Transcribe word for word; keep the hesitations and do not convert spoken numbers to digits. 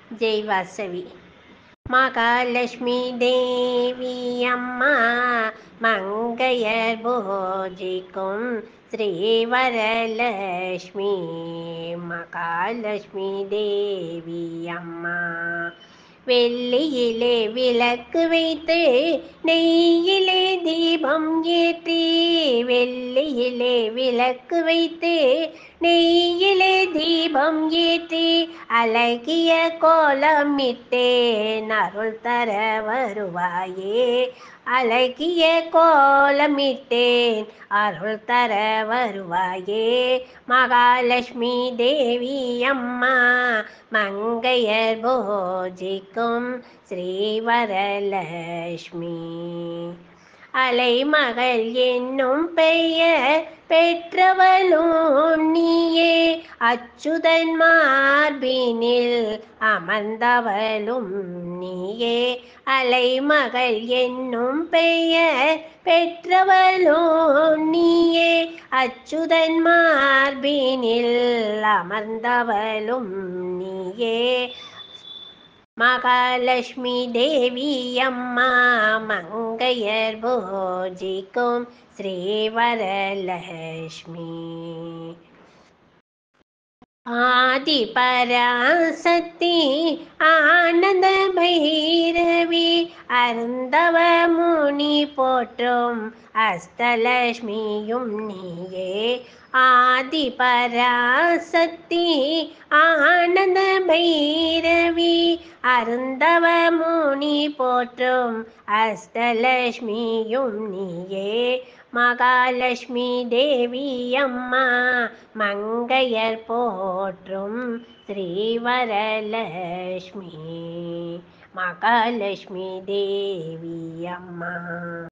ஜெய் வாசவி. மகாலட்சுமி தேவி அம்மா மங்கையர் பூஜிக்கும் ஸ்ரீவரலட்சுமி. மகாலட்சுமி தேவி அம்மா வெள்ளியிலே விளக்கு வைத்து நெய்யிலே தீபம் ஏற்றி, வெள்ளியிலே விளக்கு வைத்து நெய்யிலே தீபம் ஏற்றி, அழகிய கோலமிட்டேன் அருள் தர வருவாயே. அழகிய கோலமிட்டேன் அருள் தர வருவாயே. மகாலட்சுமி தேவி அம்மா மங்கையர் பூஜிக்கும் ஸ்ரீவரலட்சுமி. அலைமகள் என்னும் பெயர் பெற்றவளும் நீயே, அச்சுதன் மார்பினில் அமர்ந்தவளும் நீயே. அலைமகள் என்னும் பெயர் பெற்றவளும் நீயே, அச்சுதன் மார்பினில் அமர்ந்தவளும் நீயே. மகாலட்சுமி தேவி அம்மா மங்கையர் பூஜிக்கும் ஸ்ரீவரலட்சுமி. ஆதி பராசக்தி ஆனந்த பைரவி, அருந்தவ முனி போற்றும் அஷ்டலட்சுமியும் நீயே. ஆதி பராசக்தி ஆனந்த பைரவி, அருந்தவ முனி போற்றும் அஷ்டலட்சுமியும் நீயே. மகாலட்சுமி தேவி அம்மா மங்கையர் போற்றும் ஸ்ரீவரலட்சுமி. மகாலட்சுமி தேவி அம்மா.